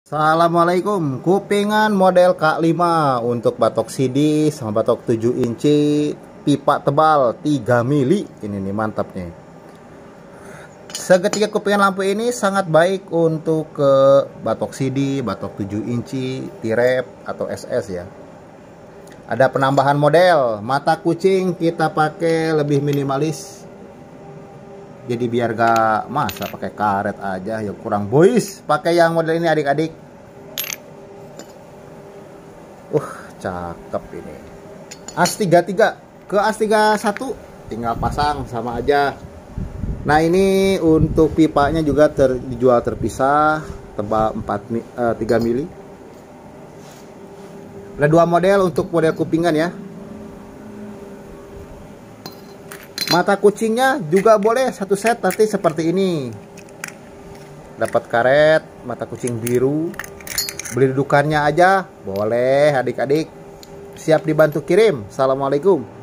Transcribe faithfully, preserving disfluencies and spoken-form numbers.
Assalamualaikum. Kupingan model K lima untuk batok C D sama batok tujuh inci, pipa tebal tiga mili. Ini nih mantapnya. Segitiga kupingan lampu ini sangat baik untuk ke batok C D, batok tujuh inci, T-Rap atau S S ya. Ada penambahan model, mata kucing kita pakai lebih minimalis. Jadi biar gak masa pakai karet aja ya, kurang boys. Pakai yang model ini adik-adik. Uh, cakep ini. As tiga puluh tiga ke As tiga puluh satu tinggal pasang sama aja. Nah, ini untuk pipanya juga ter, dijual terpisah, tebal empat uh, tiga mili. Ada dua model untuk model kupingan ya. Mata kucingnya juga boleh satu set nanti seperti ini. Dapat karet, mata kucing biru. Beli dudukannya aja boleh adik-adik. Siap dibantu kirim. Assalamualaikum.